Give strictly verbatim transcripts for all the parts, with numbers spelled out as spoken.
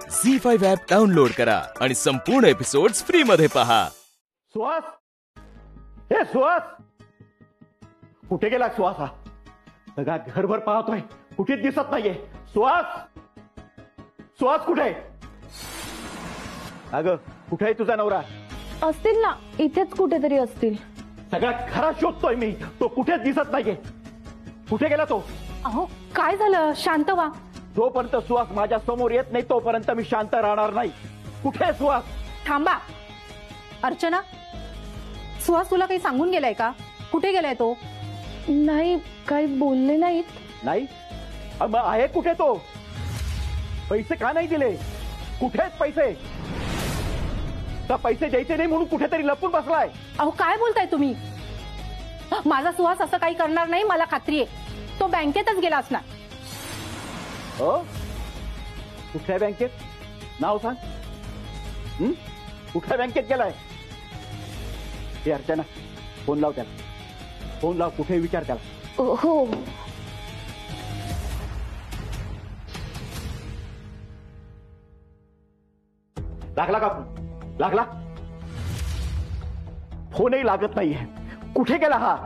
Zee five app download करा आणि संपूर्ण एपिसोड्स फ्री मध्ये पहा। सुहास, हे सुहास, कुठे गेला सुहास? हा सगळा घरभर पाहतोय, कुठेच दिसत नाहीये। सुहास, सुहास कुठे? अगं कुठे आहे तुझा नवरा? असतील ना, इथेच कुठेतरी असतील। सगळा घरात शोधतोय मी, तो कुठेच दिसत नाहीये। कुठे गेला तो? अहो काय झालं? शांत व्हा। जोपर्यंत सुहास माझ्या समोर येत नाही तोपर्यंत मी शांत राहणार नाही। कुठे आहे सुहास? थांबा अर्चना, सुहास तुला काही सांगून गेलाय का? कुठे गेलाय तो? नाही, काही बोलले नाहीत। नाही? मग आहे कुठे तो? पैसे का नाही दिले? कुठे आहेत पैसे? का पैसे द्यायचे नाही म्हणून कुठेतरी लपून बसलाय? अहो काय बोलताय तुम्ही? माझा सुहास असं काही करणार नाही, मला खात्री आहे। तो बँकेतच गेला असणार। हो, कुठल्या बँकेत? नाव सांग। हं? कुठल्या बँकेत गेलाय? हे अर्चना, फोन लाव त्याला, फोन लाव, कुठे विचार त्याला। हो लागला का फोन? लागला? फोनही लागत नाहीये। कुठे गेला हा?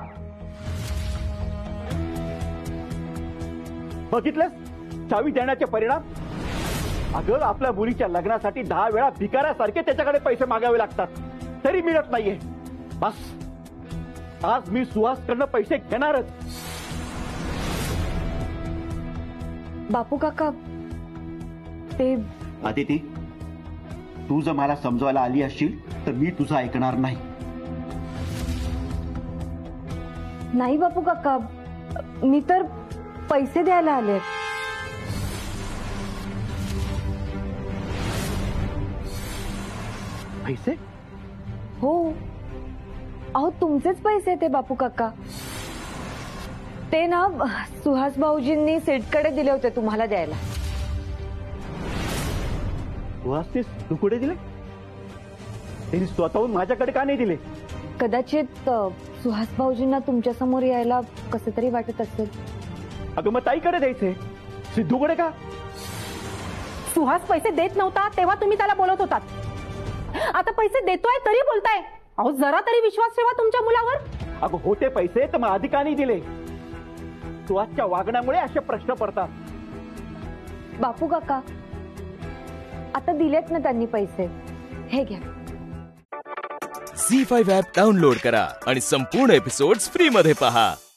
बघितलंस चावी देण्याचे परिणाम? अगं आपल्या मुलीच्या लग्नासाठी दहा वेळा भिकाऱ्यासारखे त्याच्याकडे पैसे मागावे लागतात, तरी मिळत नाहीये। बस आज मी सुहासकडनं पैसे घेणारच। बापू काका, ते आदिती, तू जर मला समजवायला आली असशील तर मी तुझं ऐकणार नाही। नाही बापू काका, मी तर पैसे द्यायला आले। पैसे? हो, अहो तुमचेच पैसे ते बापू काका। ते ना सुहास भाऊजींनी सेठकडे दिले होते तुम्हाला द्यायला। सुहासने तू कुठे दिले? त्यांनी स्वतःहून माझ्याकडे का नाही दिले? कदाचित सुहास भाऊजींना तुमच्या समोर यायला कसं तरी वाटत असेल। अगं मग ताईकडे द्यायचे, सिद्धूकडे का? सुहास पैसे देत नव्हता तेव्हा तुम्ही त्याला बोलत होतात, आता पैसे देतोय तरी बोलताय। अहो जरा तरी विश्वास ठेवा तुमच्या मुलावर। अगं होते पैसे तर मग आधी का नाही दिले? सुहासच्या वागण्यामुळे असे प्रश्न पडतात। बापू काका, आता दिलेत ना त्यांनी पैसे, हे घ्या। झी फाइव्ह ॲप डाउनलोड करा आणि संपूर्ण एपिसोड्स फ्री मध्ये पहा।